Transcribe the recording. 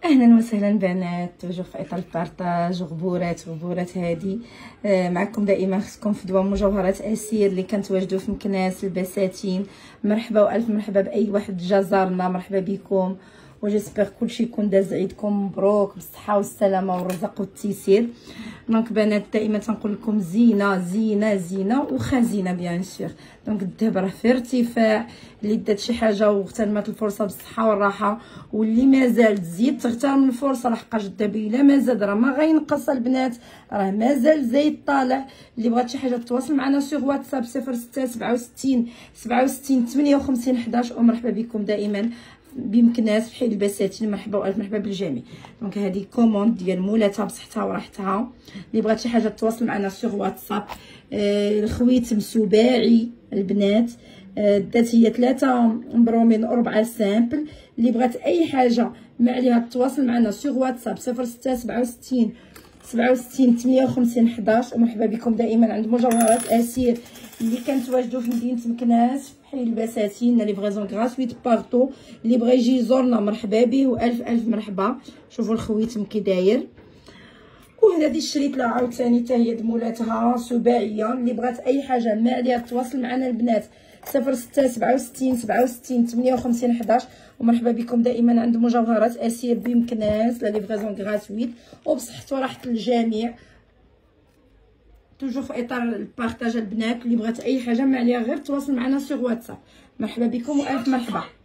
اهلا وسهلا بنات، توجور في اطار البارطاج غبورات هادي. معكم دائما اختكم فدوى مجوهرات اسير اللي كنتواجدوا في مكناس البساتين. مرحبا والف مرحبا باي واحد جا زارنا، مرحبا بكم وجيسبر كلشي يكون داز عيدكم مبروك بالصحه والسلامه والرزق والتيسير. دونك بنات دائما تنقول لكم زينه زينه زينه وخزينه بيان سور. دونك الذهب راه في ارتفاع، اللي دات شي حاجه واغتنمت الفرصه بالصحه والراحه، واللي مازال تزيد تغتنم الفرصه لحقاش الذهب الا ما زاد راه ما غينقص البنات، راه مازال زايد طالع. اللي بغات شي حاجه تواصل معنا سوغ واتساب 06 67 67 58 11 ومرحبا بكم دائما بمكناس في حي البساتين. مرحبا والف مرحبا بالجميع. دونك هذه كوموند ديال مولاتها بصحتها وراحتها. اللي بغات شي حاجه تواصل معنا سوغ واتساب. الخويتم سباعي البنات، دات هي 3 مبرومين و4 سامبل. اللي بغات اي حاجه ما عليها تواصل معنا سوغ واتساب 06 67 67 58 11 ومرحبا بكم دائما عند مجوهرات اسير اللي كنتواجدوا في مدينه مكناس في حي البساتين. ليفريزون غراتويت بارطو، اللي بغى يجي يزورنا مرحبا به والف مرحبا. شوفوا الخويتم كي داير. وهذه الشريط لا عاوتاني حتى هي دمولاتها سباعيه. اللي بغات اي حاجه ما عليها تواصل معنا البنات 06 67 67 58 11 ومرحبا بكم دائما عند مجوهرات اسير بمكناس. لا ليفريزون غراتويت وبصحه وراحه الجميع، توجور في اطار البارطاج البنات. اللي بغات اي حاجه ما عليها غير تواصل معنا سوغ واتساب. مرحبا بكم والف مرحبا.